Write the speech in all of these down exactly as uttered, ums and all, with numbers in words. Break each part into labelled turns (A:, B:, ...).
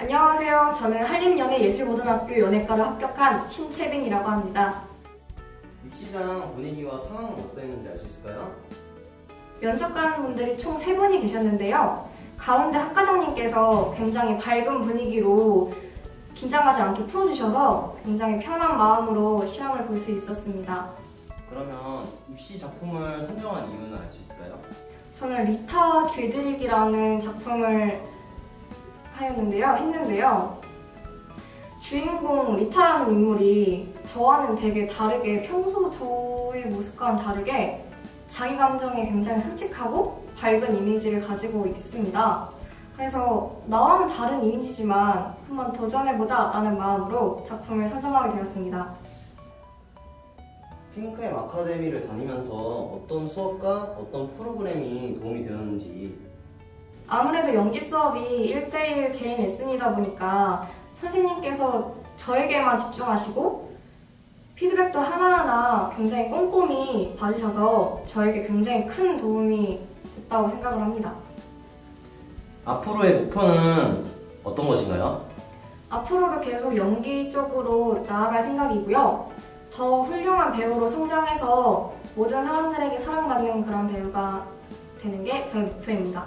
A: 안녕하세요. 저는 한림연예예술고등학교 연예과를 합격한 신채빈이라고 합니다.
B: 입시장 분위기와 상황은 어땠는지 알 수 있을까요?
A: 면접관 분들이 총 세 분이 계셨는데요. 가운데 학과장님께서 굉장히 밝은 분위기로 긴장하지 않게 풀어주셔서 굉장히 편한 마음으로 시험을 볼 수 있었습니다.
B: 그러면 입시 작품을 선정한 이유는 알 수 있을까요?
A: 저는 리타 길들이기라는 작품을 하였는데요, 했는데요. 주인공 리타라는 인물이 저와는 되게 다르게, 평소 저의 모습과는 다르게 자기 감정에 굉장히 솔직하고 밝은 이미지를 가지고 있습니다. 그래서 나와는 다른 이미지지만 한번 도전해보자 라는 마음으로 작품을 선정하게 되었습니다.
B: 핑크엠 아카데미를 다니면서 어떤 수업과 어떤 프로그램이 도움이 되었는지.
A: 아무래도 연기 수업이 일 대일 개인 레슨이다 보니까 선생님께서 저에게만 집중하시고 피드백도 하나하나 굉장히 꼼꼼히 봐주셔서 저에게 굉장히 큰 도움이 됐다고 생각을 합니다.
B: 앞으로의 목표는 어떤 것인가요?
A: 앞으로도 계속 연기 쪽으로 나아갈 생각이고요. 더 훌륭한 배우로 성장해서 모든 사람들에게 사랑받는 그런 배우가 되는 게 저의 목표입니다.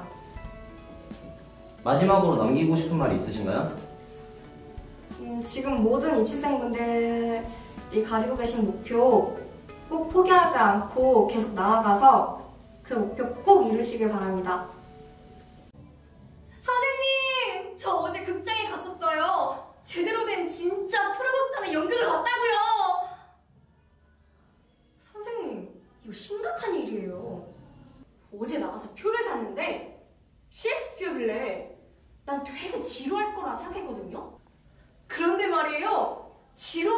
B: 마지막으로 남기고 싶은 말이 있으신가요?
A: 음, 지금 모든 입시생분들이 가지고 계신 목표 꼭 포기하지 않고 계속 나아가서 그 목표 꼭 이루시길 바랍니다.
C: 선생님! 저 어제 극장에 갔었어요. 제대로 된 진짜 프로극단의 연극을 봤다고요.
A: 선생님, 이거 심각한 일이에요.
C: 어제 나가서 표를 샀는데 셰익스피어길래 난 되게 지루할 거라 생각했거든요. 그런데 말이에요. 지루한